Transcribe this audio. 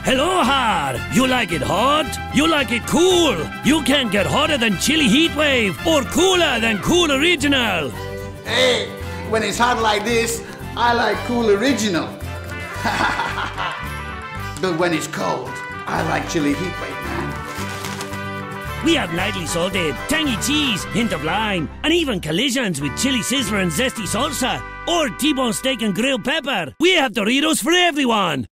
Aloha! You like it hot? You like it cool? You can't get hotter than Chili Heatwave or cooler than Cool Original. Hey, when it's hot like this, I like Cool Original. But when it's cold, I like Chili Heatwave, man. We have lightly salted, tangy cheese, hint of lime, and even collisions with chili sizzler and zesty salsa, or T-bone steak and grilled pepper. We have Doritos for everyone.